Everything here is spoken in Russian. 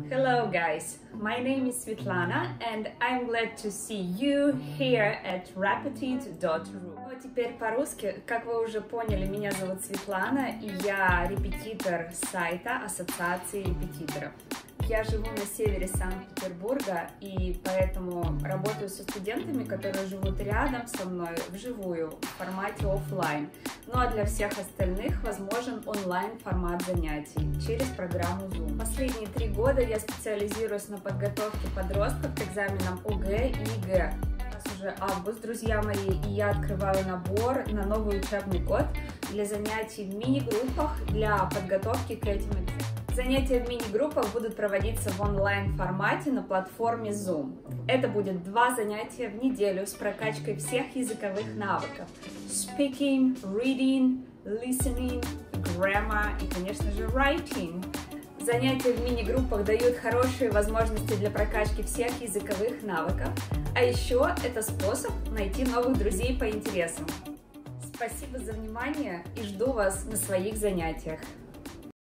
Hello guys, my name is Svetlana and I'm glad to see you here at Repetite.ru. Ну а теперь по-русски, как вы уже поняли, меня зовут Светлана и я репетитор сайта Ассоциации репетиторов. Я живу на севере Санкт-Петербурга и поэтому работаю со студентами, которые живут рядом со мной вживую в формате офлайн. Ну а для всех остальных возможен онлайн-формат занятий через программу Zoom. Последние 3 года я специализируюсь на подготовке подростков к экзаменам ОГЭ и ЕГЭ. У нас уже август, друзья мои, и я открываю набор на новый учебный год для занятий в мини-группах для подготовки к этим экзаменам. Занятия в мини-группах будут проводиться в онлайн-формате на платформе Zoom. Это будет 2 занятия в неделю с прокачкой всех языковых навыков. Speaking, reading, listening, grammar и, конечно же, writing. Занятия в мини-группах дают хорошие возможности для прокачки всех языковых навыков. А еще это способ найти новых друзей по интересам. Спасибо за внимание и жду вас на своих занятиях.